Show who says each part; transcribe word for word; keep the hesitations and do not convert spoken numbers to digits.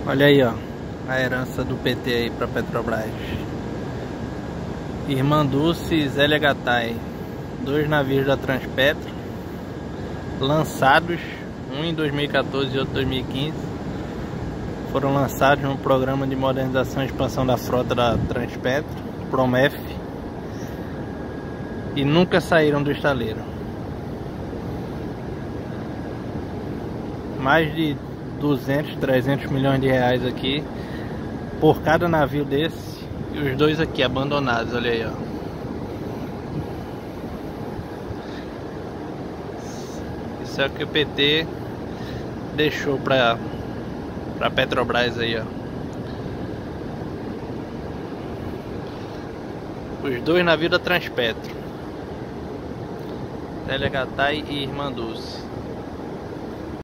Speaker 1: Olha aí, ó, a herança do P T aí pra Petrobras. Irmã Dulce e Zélia Gattai, dois navios da Transpetro, lançados, um em dois mil e quatorze e outro em dois mil e quinze. Foram lançados no programa de modernização e expansão da frota da Transpetro, Promef, e nunca saíram do estaleiro. Mais de duzentos, trezentos milhões de reais aqui por cada navio desse, e os dois aqui abandonados, olha aí, ó. Isso é o que o P T deixou para para Petrobras aí, ó. Os dois navios da Transpetro, Zélia Gattai e Irmã Dulce.